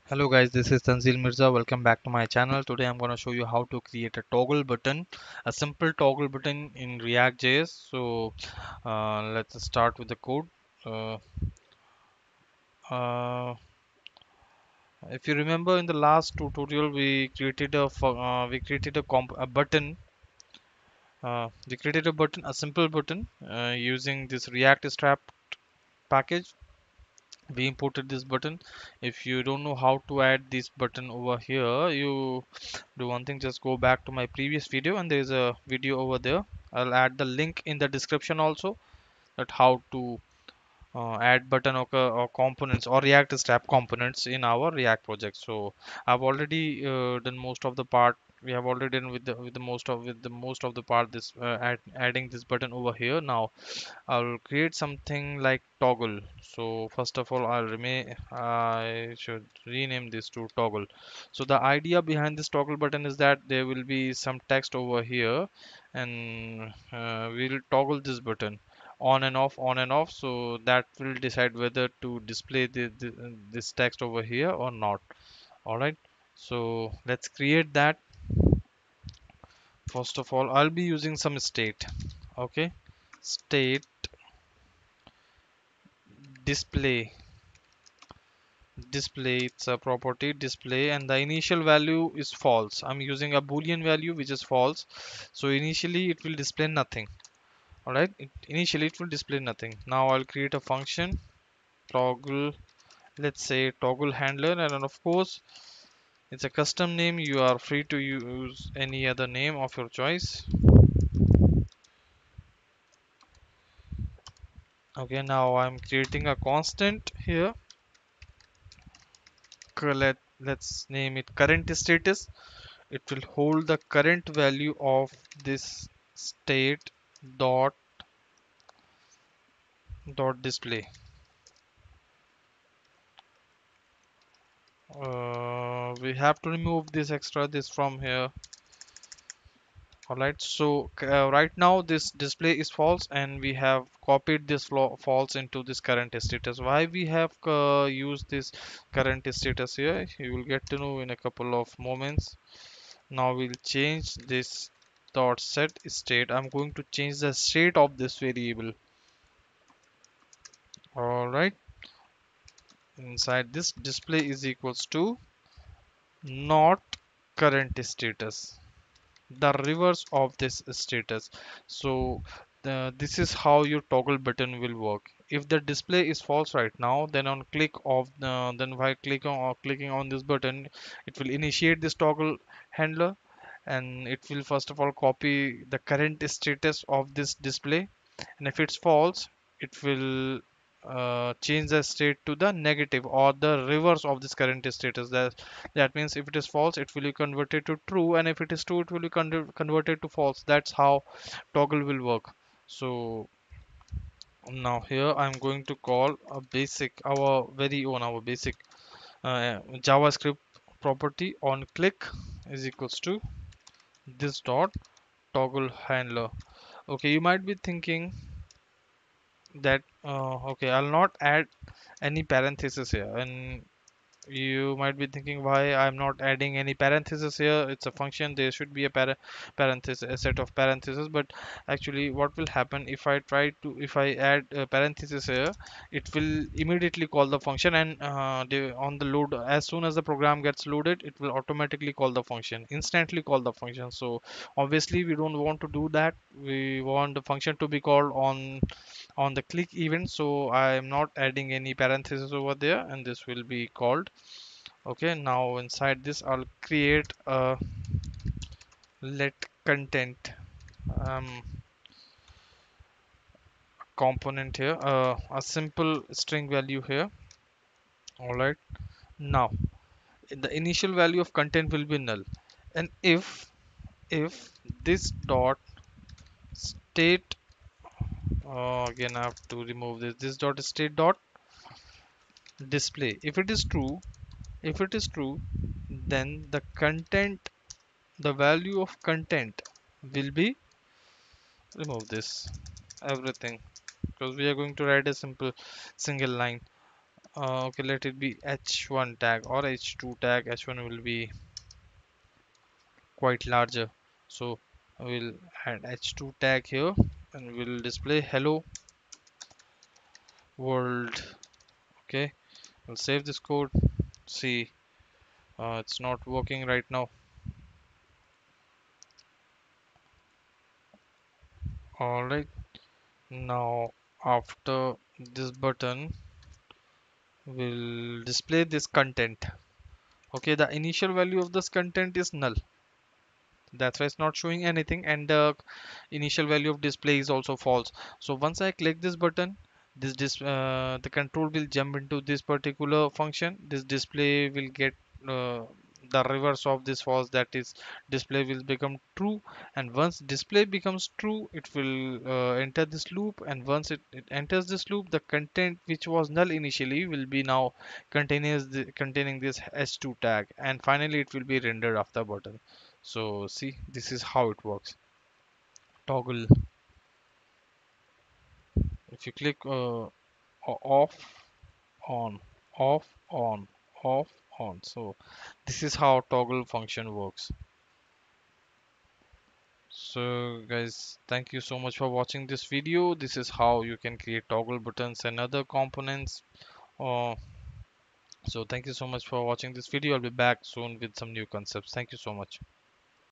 Hello guys, this is Tanzil Mirza. Welcome back to my channel. Today I'm going to show you how to create a toggle button, a simple toggle button in ReactJS. Let's start with the code. Uh, uh, if you remember in the last tutorial, we created a button. We created a button, a simple button, using this reactstrap package. We imported this button. If you don't know how to add this button over here, you do one thing, just go back to my previous video and there is a video over there. I'll add the link in the description also, that how to add button or components or react strap components in our react project. So I've already done most of the part. We have already done with the most of the part, this adding this button over here. Now I'll create something like toggle. So first of all, I should rename this to toggle. So the idea behind this toggle button is that there will be some text over here, and we'll toggle this button on and off. So that will decide whether to display this text over here or not. All right. So let's create that. First of all, I'll be using some state. Okay, state display. It's a property display, and the initial value is false. I'm using a boolean value which is false, so initially it will display nothing. All right, initially it will display nothing. Now I'll create a function toggle, let's say toggle handler, and then of course it's a custom name. You are free to use any other name of your choice. Okay, now I'm creating a constant here. Let's name it current status. It will hold the current value of this state dot display. We have to remove this from here. All right, so right now this display is false, and we have copied this false into this current status. Why we have used this current status here, you will get to know in a couple of moments. Now we'll change this dot set state. I'm going to change the state of this variable. All right, inside this display is equals to not current status, the reverse of this status. So this is how your toggle button will work. If the display is false right now, then on click of then while clicking on this button, it will initiate this toggle handler, and it will first of all copy the current status of this display, and if it's false, it will change the state to the negative or the reverse of this current status. That means if it is false, it will be converted to true, and if it is true, it will be converted to false. That's how toggle will work. So now here I'm going to call a basic, our basic JavaScript property on click is equals to this dot toggle handler. Okay, you might be thinking that okay, I'll not add any parenthesis here, and you might be thinking why I'm not adding any parenthesis here. It's a function, there should be a parenthesis, a set of parentheses. But actually what will happen if I add a parenthesis here, it will immediately call the function, and on the load, as soon as the program gets loaded, it will automatically call the function, instantly call the function. So obviously we don't want to do that. We want the function to be called on the click event. So I am not adding any parentheses over there, and this will be called. Okay, now inside this I'll create a let content um, component here, a simple string value here. All right, now the initial value of content will be null, and if this dot state, again I have to remove this dot state dot display, if it is true, then the content, the value of content will be, remove this everything, because we are going to write a simple single line. Okay, let it be h1 tag or h2 tag. H1 will be quite larger, so I will add h2 tag here and will display hello world. Okay, I'll save this code. See, it's not working right now. All right, now after this button will display this content. Okay, the initial value of this content is null, that's why it's not showing anything, and the initial value of display is also false. So once I click this button, the control will jump into this particular function. This display will get uh, the reverse of this false, that is display will become true, and once display becomes true it will enter this loop, and once it enters this loop, the content which was null initially will be now containing this h2 tag, and finally it will be rendered after button. So see, this is how it works. Toggle, if you click off, on, off, on, off, on. So this is how toggle function works. So guys, thank you so much for watching this video. This is how you can create toggle buttons and other components. uh, so thank you so much for watching this video. I'll be back soon with some new concepts. Thank you so much.